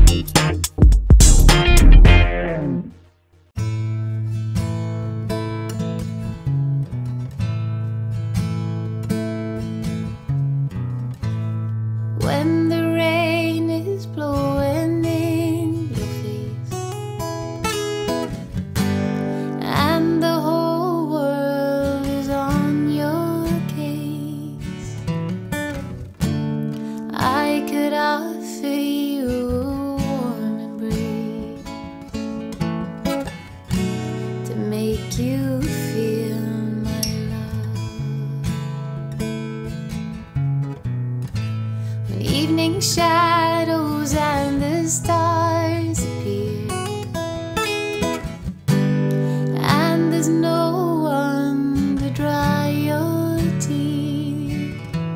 When the rain is blowing in your face and the whole world is on your case, I could offer you a warm embrace to make you feel my love. When evening shadows and the stars appear and there's no one to dry your tears,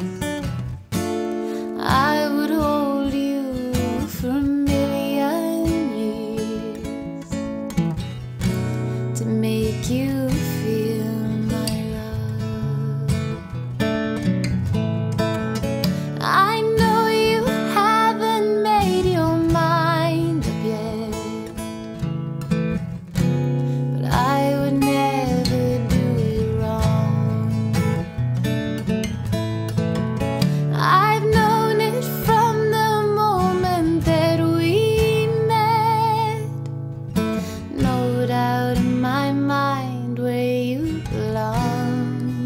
I would hold you for a million years to make you feel my love. I know you haven't made your mind up yet, but I would never do it wrong. I've known it from the moment that we met. No doubt in my mind where you belong.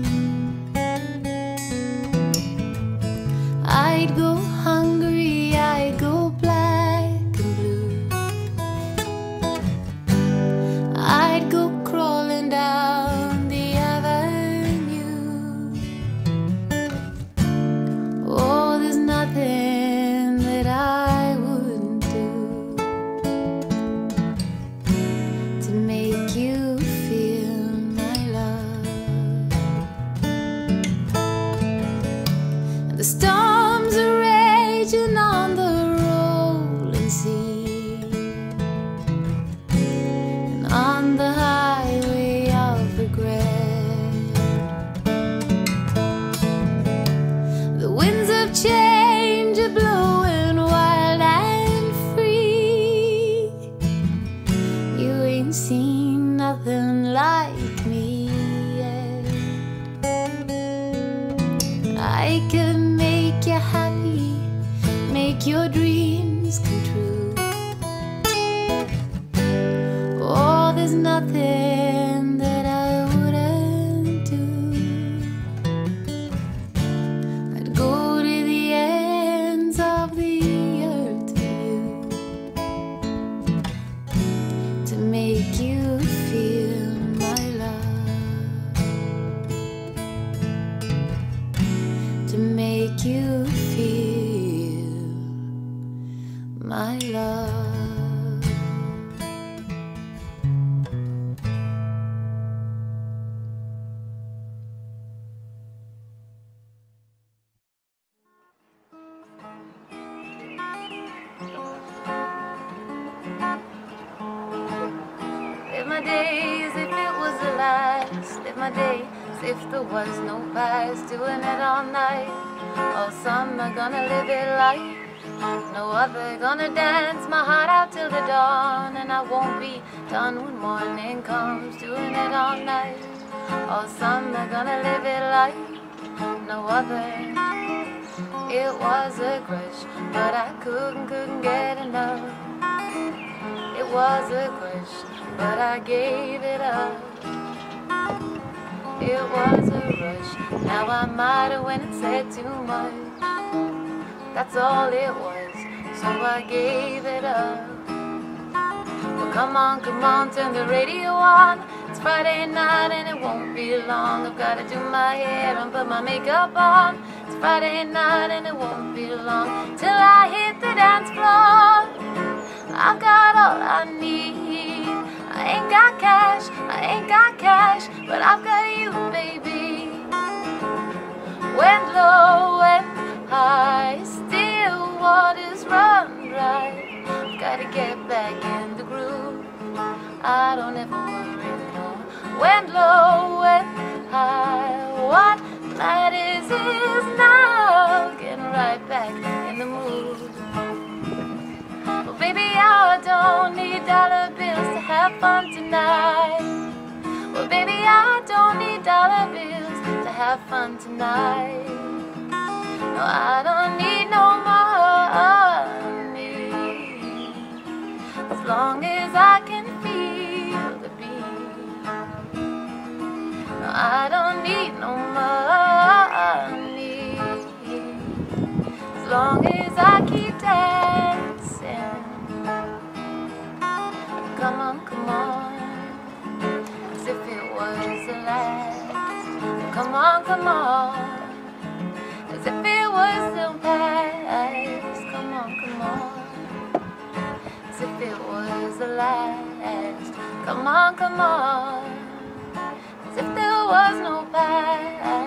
I'd go hungry, I'd go black and blue, I'd go crawling down the avenue. Oh, there's nothing that I wouldn't do to make you feel my love. The storms are raging on the rolling sea and on the highway of regret. The winds of change are blowing wild and free. You ain't seen nothing like me yet. I could make you happy, make your dreams come true. Oh, there's nothing that I wouldn't do. I'd go to the ends of the earth for you to make you feel my love, to make you feel my love. Live my days if it was the last. Live my days if there was no past. Doing it all night, all summer, gonna live it life. No other, gonna dance my heart out till the dawn. And I won't be done when morning comes. Doing it all night, all summer, gonna live it life. No other. It was a crush, but I couldn't get enough. It was a crush, but I gave it up. It was a rush, now I might have went and said too much. That's all it was, so I gave it up. Well, come on, turn the radio on. It's Friday night and it won't be long. I've got to do my hair and put my makeup on. It's Friday night and it won't be long till I hit the dance floor. I've got all I need. I ain't got cash, but I've got you, baby. Went low, went high, still waters run dry. I've gotta get back in the groove. I don't ever worry no. Went low, went high. What matters is now getting right back in the mood. Well, baby, fun tonight. Well, baby, I don't need dollar bills to have fun tonight. No, I don't need no money, as long as I can feel the beat. No, I don't need no money, as long as I keep dancing. Come on, come on, as if it was the last. Come on, come on, as if it was the past. Come on, come on, as if it was the last. Come on, come on, as if there was no past.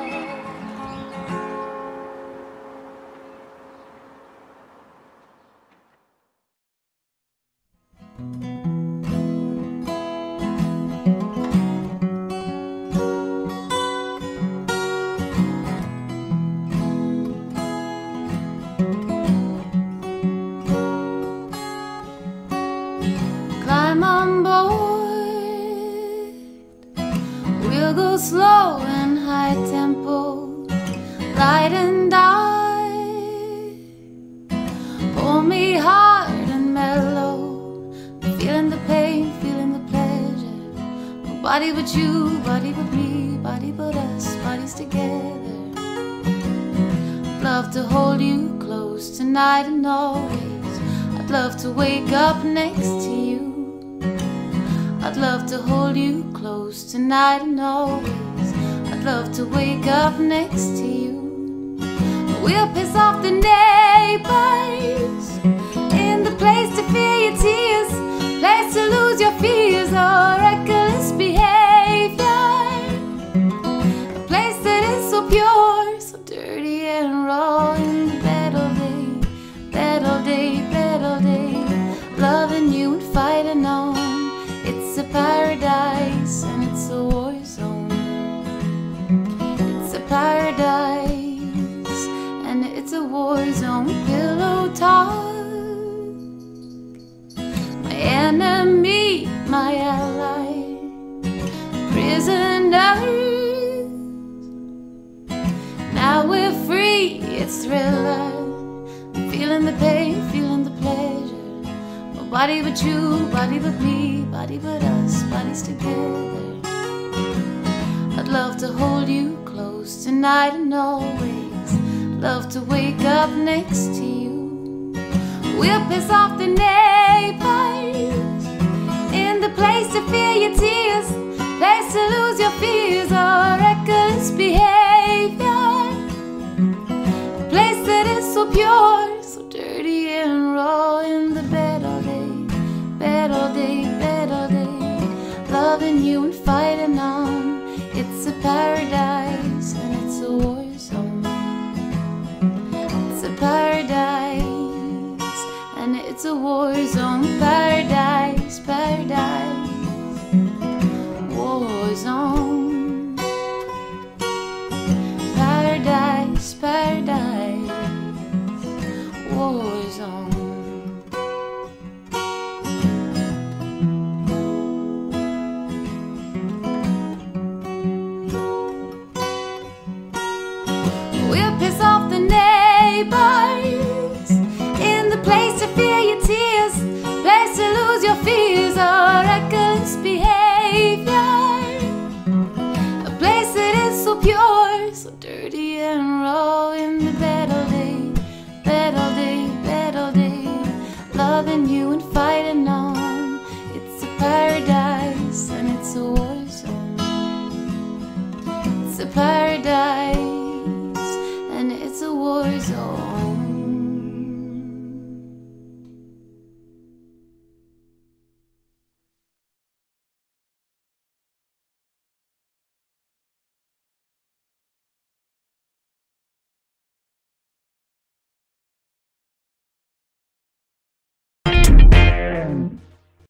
Climb on board, we'll go slow and high tempo, light and dark. Hold me hard and mellow, feeling the pain, feeling the pleasure. Nobody but you, body but me, body but us, bodies together. I'd love to hold you close tonight and always. I'd love to wake up next to you. I'd love to hold you close tonight and always. I'd love to wake up next to you. We'll piss off the neighbors in the place to feel your tears, place to lose your fears or reckless behavior, a place that is so pure, so dirty and raw. In the bed all day, bed all day, bed all day, loving you and fighting on. It's a paradise and it's a war zone. It's a paradise and it's a war zone. Pillow talk, my enemy, my ally, prisoners. Now we're free, it's thriller. Feeling the pain, feeling the pleasure. Nobody but you, body but me, body but us, bodies together. I'd love to hold you close tonight and always. Love to wake up next to you. We'll piss off the neighbors in the place to feel your tears, place to lose your fears or reckless behavior, a place that is so pure, so dirty and raw. In the bed all day, bed all day, bed all day, loving you and fighting on. It's a paradise and it's a war zone. It's a paradise and it's a war zone. Paradise, paradise.